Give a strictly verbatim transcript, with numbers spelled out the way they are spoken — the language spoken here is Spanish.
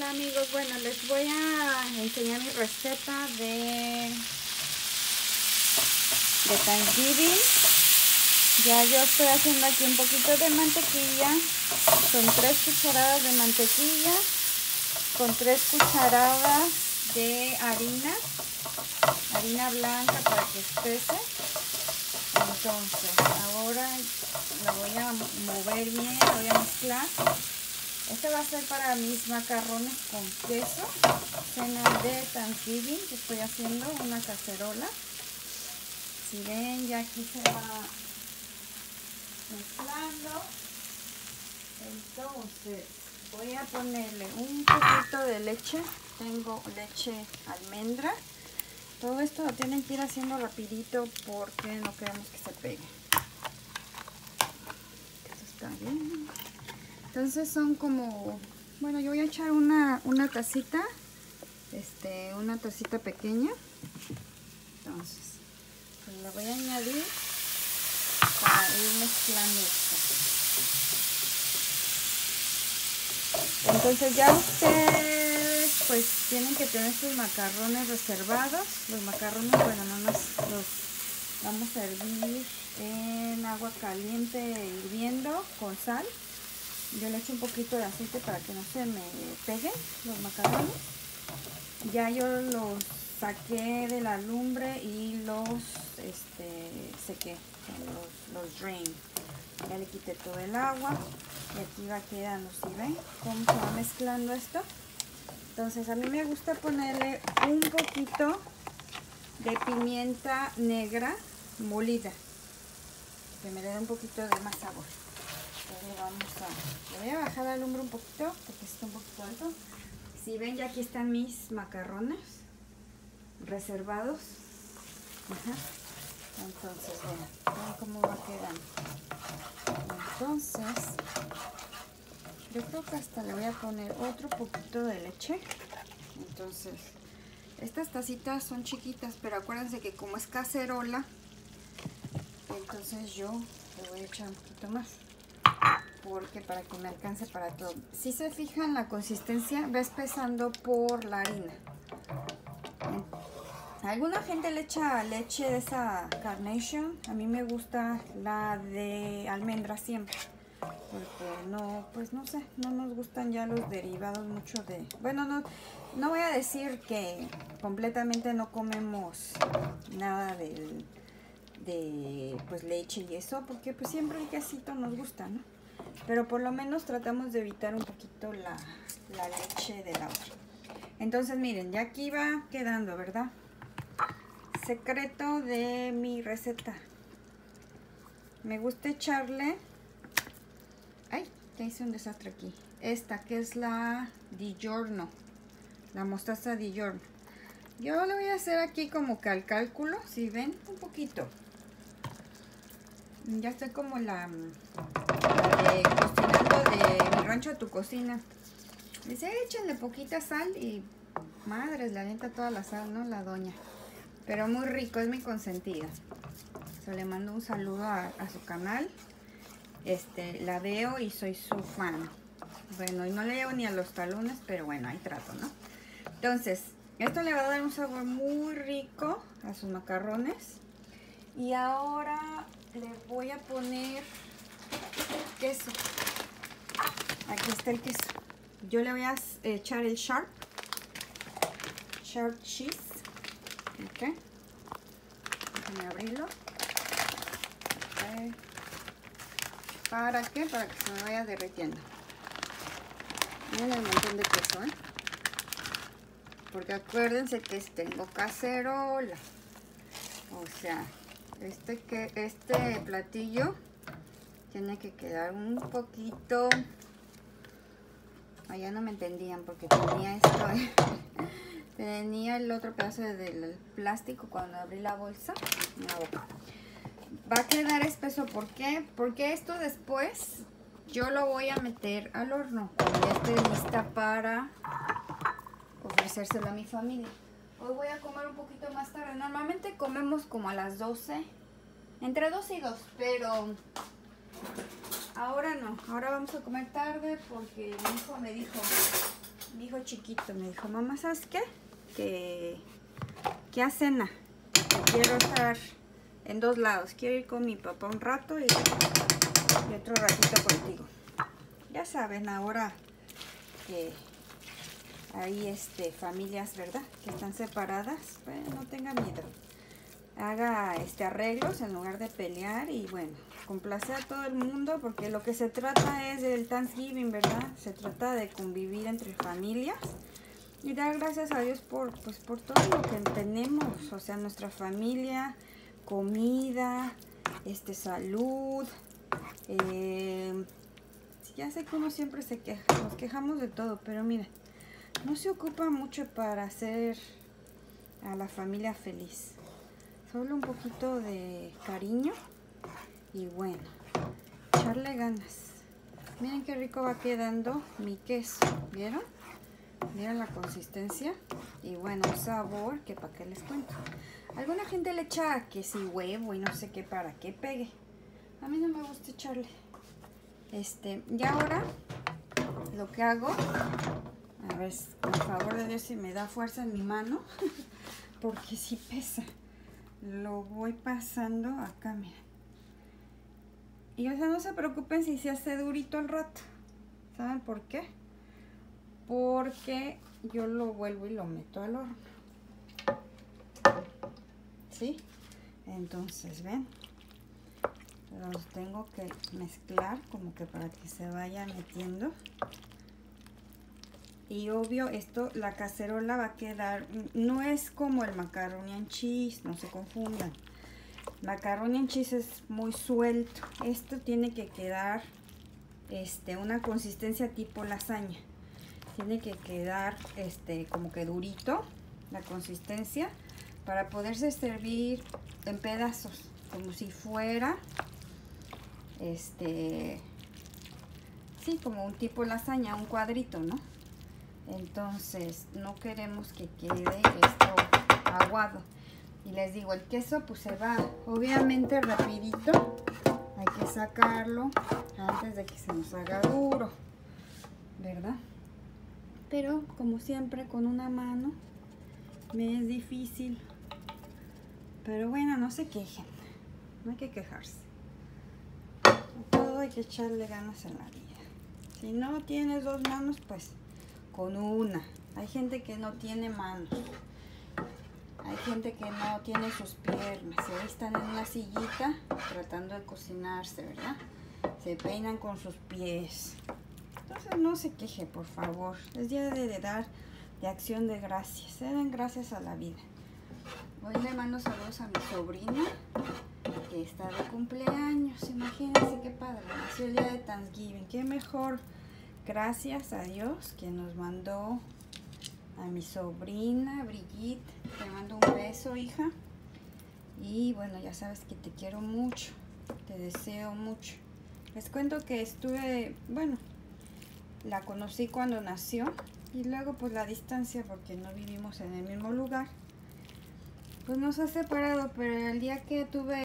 Hola amigos, bueno, les voy a enseñar mi receta de, de Thanksgiving. Ya yo estoy haciendo aquí un poquito de mantequilla. Son tres cucharadas de mantequilla con tres cucharadas de harina, harina blanca para que espese. Entonces ahora la voy a mover bien, la voy a mezclar. Este va a ser para mis macarrones con queso, cena de Thanksgiving que estoy haciendo, una cacerola. Si ven, ya aquí se va mezclando. Entonces voy a ponerle un poquito de leche. Tengo leche almendra. Todo esto lo tienen que ir haciendo rapidito porque no queremos que se pegue. Esto está bien. Entonces son como, bueno, yo voy a echar una, una tacita, este, una tacita pequeña. Entonces, pues la voy a añadir para ir mezclando esto. Entonces ya ustedes, pues, tienen que tener sus macarrones reservados. Los macarrones, bueno, no nos los vamos a hervir en agua caliente hirviendo con sal. Yo le echo un poquito de aceite para que no se me peguen los macarrones. Ya yo los saqué de la lumbre y los este, sequé, los, los drain. Ya le quité todo el agua y aquí va quedando, ¿sí ven cómo se va mezclando esto? Entonces a mí me gusta ponerle un poquito de pimienta negra molida, que me dé un poquito de más sabor. Le vamos a, le voy a bajar la lumbre un poquito porque está un poquito alto. Si ven, ya aquí están mis macarrones reservados. Ajá. Entonces, ven, ven cómo va quedando. Entonces, yo creo que hasta le voy a poner otro poquito de leche. Entonces, estas tacitas son chiquitas, pero acuérdense que como es cacerola, entonces yo le voy a echar un poquito más. Porque para que me alcance para todo. Si se fijan, la consistencia va espesando por la harina. Alguna gente le echa leche de esa Carnation. A mí me gusta la de almendra siempre. Porque no, pues no sé, no nos gustan ya los derivados mucho de... Bueno, no, no voy a decir que completamente no comemos nada de, de pues leche y eso. Porque pues siempre el quesito nos gusta, ¿no? Pero por lo menos tratamos de evitar un poquito la, la leche de la otra. Entonces miren, ya aquí va quedando, ¿verdad? Secreto de mi receta. Me gusta echarle... Ay, ya hice un desastre aquí. Esta que es la DiGiorno. La mostaza DiGiorno. Yo le voy a hacer aquí como que al cálculo. Si ven, un poquito. Ya estoy como la... De cocinando de Mi Rancho a Tu Cocina. Dice, échenle poquita sal y madres, le avienta toda la sal, ¿no? La doña. Pero muy rico, es mi consentida. So, le mando un saludo a, a su canal. Este, la veo y soy su fan. Bueno, y no le llevo ni a los talones, pero bueno, ahí trato, ¿no? Entonces, esto le va a dar un sabor muy rico a sus macarrones. Y ahora le voy a poner queso. Aquí está el queso. Yo le voy a echar el Sharp Sharp Cheese. Ok. Déjame abrirlo. Okay. ¿Para qué? Para que se me vaya derritiendo. Miren el montón de queso, ¿eh? Porque acuérdense que tengo cacerola. O sea, este, que, este platillo tiene que quedar un poquito... Allá no me entendían porque tenía esto, ¿eh? Tenía el otro pedazo del plástico cuando abrí la bolsa en la boca. Va a quedar espeso, ¿por qué? Porque esto después yo lo voy a meter al horno cuando ya esté lista para ofrecérselo a mi familia. Hoy voy a comer un poquito más tarde. Normalmente comemos como a las doce, entre doce y dos, pero ahora no. Ahora vamos a comer tarde porque mi hijo me dijo, mi hijo chiquito me dijo, mamá, ¿sabes qué? Que, que a cena. Quiero estar en dos lados. Quiero ir con mi papá un rato y, y otro ratito contigo. Ya saben, ahora que hay este, familias, ¿verdad? Que están separadas. Bueno, no tenga miedo. Haga este, arreglos en lugar de pelear y bueno, complacer a todo el mundo, porque lo que se trata es del Thanksgiving, ¿verdad? Se trata de convivir entre familias y dar gracias a Dios por, pues, por todo lo que tenemos, o sea, nuestra familia, comida, este, salud. Eh, ya sé que uno siempre se queja, nos quejamos de todo, pero mira, no se ocupa mucho para hacer a la familia feliz. Solo un poquito de cariño y bueno, echarle ganas. Miren qué rico va quedando mi queso, ¿vieron? Miren la consistencia y bueno, un sabor que para qué les cuento. Alguna gente le echa que si huevo y no sé qué para que pegue. A mí no me gusta echarle. Este, y ahora lo que hago, a ver, por favor de Dios, si me da fuerza en mi mano, porque sí pesa. Lo voy pasando acá, miren. Y o sea, no se preocupen si se hace durito al rato. ¿Saben por qué? Porque yo lo vuelvo y lo meto al horno. ¿Sí? Entonces, ven. Los tengo que mezclar como que para que se vaya metiendo. Y obvio, esto, la cacerola va a quedar, no es como el macaroni and cheese, no se confundan. Macaroni and cheese es muy suelto. Esto tiene que quedar este, una consistencia tipo lasaña. Tiene que quedar este, como que durito la consistencia para poderse servir en pedazos, como si fuera este, sí, como un tipo lasaña, un cuadrito, ¿no? Entonces no queremos que quede esto aguado. Y les digo, el queso pues se va obviamente rapidito. Hay que sacarlo antes de que se nos haga duro, ¿verdad? Pero como siempre con una mano me es difícil. Pero bueno, no se quejen. No hay que quejarse. A todo hay que echarle ganas en la vida. Si no tienes dos manos, pues con una. Hay gente que no tiene manos. Hay gente que no tiene sus piernas. Se ahí están en una sillita tratando de cocinarse, ¿verdad? Se peinan con sus pies. Entonces no se queje, por favor. Es día de, de dar de acción de gracias. Se den gracias a la vida. Hoy le mando saludos a mi sobrina que está de cumpleaños. Imagínense qué padre. Nació el día de Thanksgiving. Qué mejor. Gracias a Dios que nos mandó a mi sobrina Brigitte. Te mando un beso, hija. Y bueno, ya sabes que te quiero mucho. Te deseo mucho. Les cuento que estuve, bueno, la conocí cuando nació. Y luego pues la distancia, porque no vivimos en el mismo lugar, pues nos ha separado. Pero el día que tuve